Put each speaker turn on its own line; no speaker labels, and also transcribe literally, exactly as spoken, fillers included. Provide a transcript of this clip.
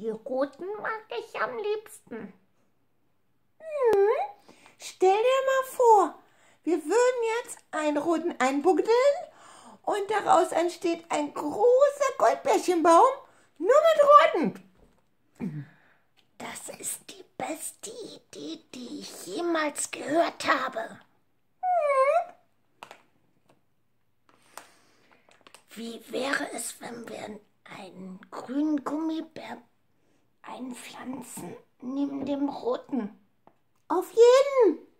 Die roten mag ich am liebsten.
Hm, stell dir mal vor, wir würden jetzt einen roten einbuddeln und daraus entsteht ein großer Goldbärchenbaum, nur mit roten.
Das ist die beste Idee, die ich jemals gehört habe.
Hm.
Wie wäre es, wenn wir einen grünen Gummibär einpflanzen neben dem roten?
Auf jeden!